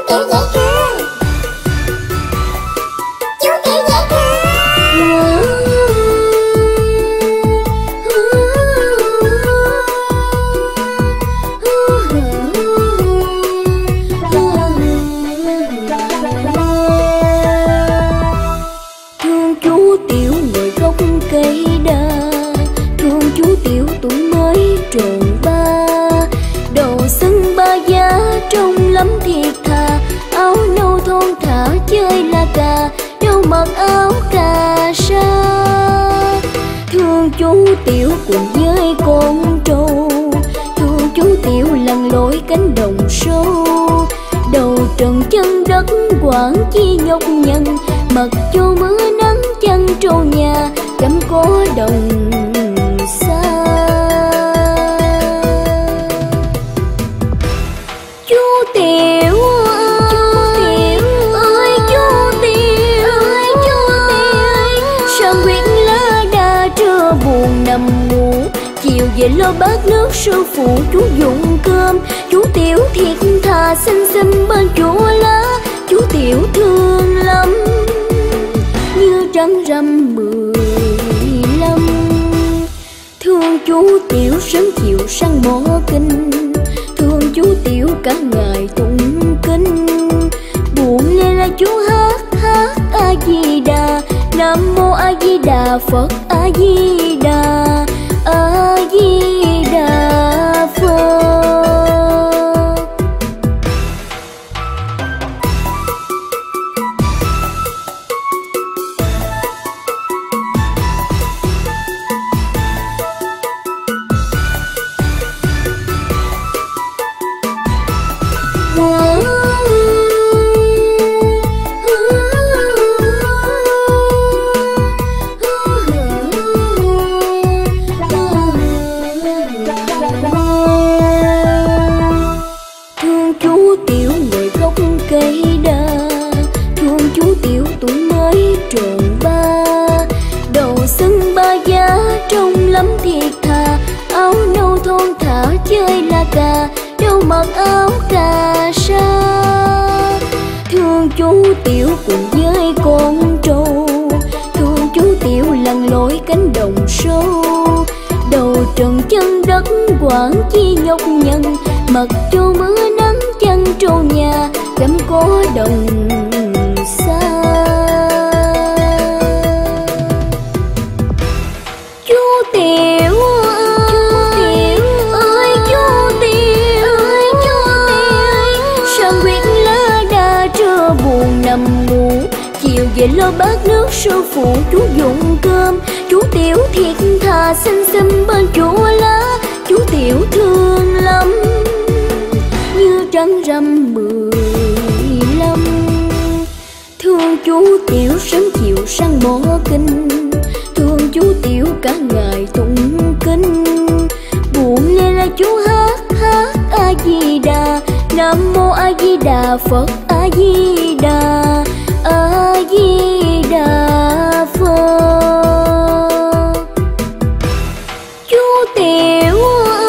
tiểu dễ thương, chú tiểu dễ Thương chú tiểu ngồi gốc cây đa, thương chú tiểu tuổi mới tròn ba. Đầu sân ba giá trông lắm thiệt thà, áo nâu thon thả chơi la cà, đâu mặc áo cà sa. Thương chú tiểu cùng với con trâu, thương chú tiểu lặn lội cánh đồng sâu. Đầu trần chân đất quản chi nhọc nhằn, mặc cho mưa nắng chân trâu nhà cắm có đồng xa. Chú tiểu ơi, chú tiểu ơi, sao nguyện lá đa trưa buồn nằm ngủ. Chiều về lo bát nước sư phụ chú dụng cơm. Chú tiểu thiệt thà xinh xinh bên chỗ lá, chú tiểu thương lắm như trăng rằm 15. Thương chú tiểu sớm chiều sang mõ kinh, thương chú tiểu cả ngày tụng kinh. Buồn lên là chú hát A Di Đà, Nam Mô A Di Đà Phật, A Di Đà, A Di Đà Phật. Thương chú tiểu ngồi gốc cây đa, thương chú tiểu tuổi mới tròn ba. Đầu sân ba giá trông lắm thiệt thà, áo nâu thon thả chơi la cà, đâu mặc áo cà sa. Thương chú tiểu cùng với con trâu, thương chú tiểu lặn lội cánh đồng sâu. Đầu trần chân đất quản chi nhọc nhằn, mặc cho mưa nắng chân trâu nhà cắm có đồng xa. Chú tiểu ơi, chú tiểu ơi, sao nguyện lá đa trưa buồn nằm ngủ. Chiều về lo bát nước sư phụ chú dụng cơm. Chú tiểu thiệt thà xinh xinh bên chỗ lá, chú tiểu thương lắm như trăng rằm 15. Thương chú tiểu sớm chiều sang mõ kinh, thương chú tiểu cả ngày tụng kinh. Buồn lên là chú hát A Di Đà, Nam Mô A Di Đà Phật, A Di Đà, A Di Đà Phật. Chú tiểu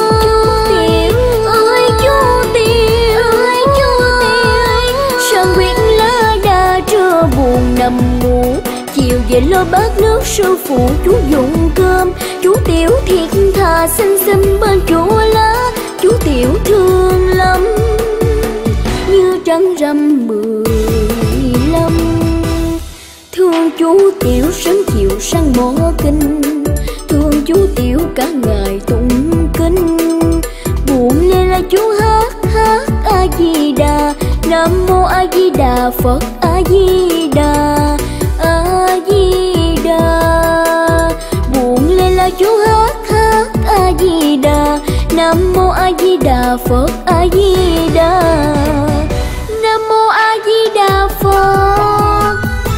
ơi, chú tiểu ơi, sao nguyện lá đa trưa buồn nằm ngủ. Chiều về lo bát nước sư phụ chú dụng cơm. Chú tiểu thiệt thà xinh xinh bên chỗ lá, chú tiểu thương lắm như trăng rằm 15. Thương chú tiểu sớm chiều sang mõ kinh, thương chú tiểu cả ngày tụng kinh. Buồn lên là chú hát A Di Đà, Nam Mô A Di Đà Phật, A Di Đà, A Di Đà. Buồn lên là chú hát A Di Đà, Nam Mô A Di Đà Phật, A Di Đà, Nam Mô A Di Đà Phật.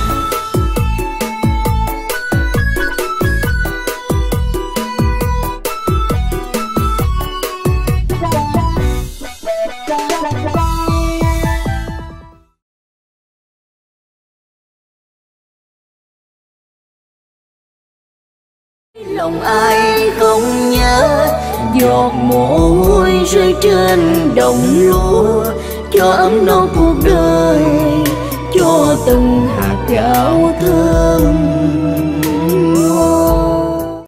Lòng ai không nhớ giọt mồ hôi rơi trên đồng lúa, cho ấm no cuộc đời.